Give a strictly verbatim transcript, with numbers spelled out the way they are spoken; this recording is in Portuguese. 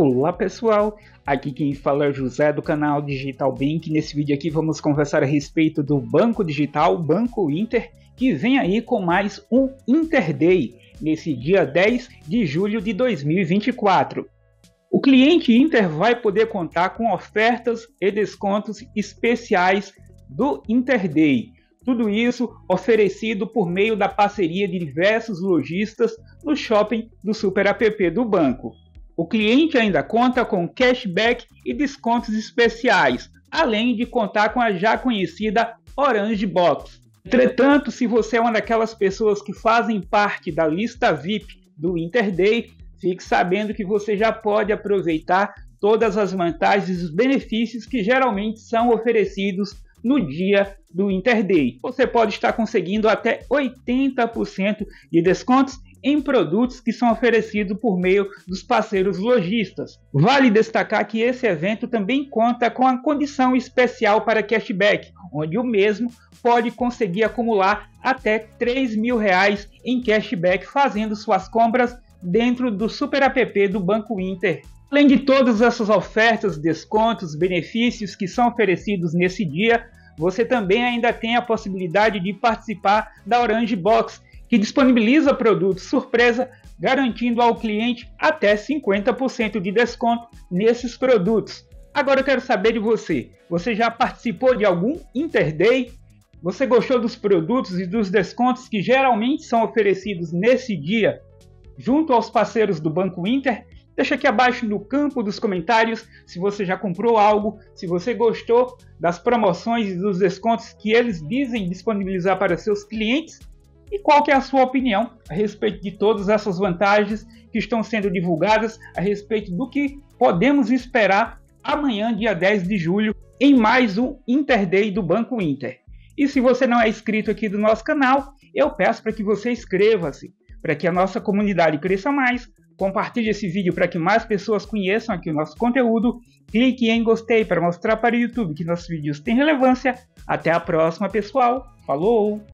Olá pessoal, aqui quem fala é José do canal Digital Bank. Nesse vídeo aqui vamos conversar a respeito do Banco Digital, Banco Inter, que vem aí com mais um Interday, nesse dia dez de julho de dois mil e vinte e quatro. O cliente Inter vai poder contar com ofertas e descontos especiais do Interday. Tudo isso oferecido por meio da parceria de diversos lojistas no shopping do Super App do banco. O cliente ainda conta com cashback e descontos especiais, além de contar com a já conhecida Orange Box. Entretanto, se você é uma daquelas pessoas que fazem parte da lista V I P do Interday, fique sabendo que você já pode aproveitar todas as vantagens e os benefícios que geralmente são oferecidos no dia do Interday. Você pode estar conseguindo até oitenta por cento de descontos em produtos que são oferecidos por meio dos parceiros lojistas. Vale destacar que esse evento também conta com a condição especial para cashback, onde o mesmo pode conseguir acumular até três mil reais em cashback fazendo suas compras dentro do Super App do Banco Inter. Além de todas essas ofertas, descontos, benefícios que são oferecidos nesse dia, você também ainda tem a possibilidade de participar da Orange Box, que disponibiliza produtos surpresa, garantindo ao cliente até cinquenta por cento de desconto nesses produtos. Agora eu quero saber de você. Você já participou de algum Interday? Você gostou dos produtos e dos descontos que geralmente são oferecidos nesse dia junto aos parceiros do Banco Inter? Deixa aqui abaixo no campo dos comentários se você já comprou algo, se você gostou das promoções e dos descontos que eles dizem disponibilizar para seus clientes. E qual que é a sua opinião a respeito de todas essas vantagens que estão sendo divulgadas, a respeito do que podemos esperar amanhã, dia dez de julho, em mais um Interday do Banco Inter. E se você não é inscrito aqui do nosso canal, eu peço para que você inscreva-se, para que a nossa comunidade cresça mais. Compartilhe esse vídeo para que mais pessoas conheçam aqui o nosso conteúdo. Clique em gostei para mostrar para o YouTube que nossos vídeos têm relevância. Até a próxima, pessoal. Falou!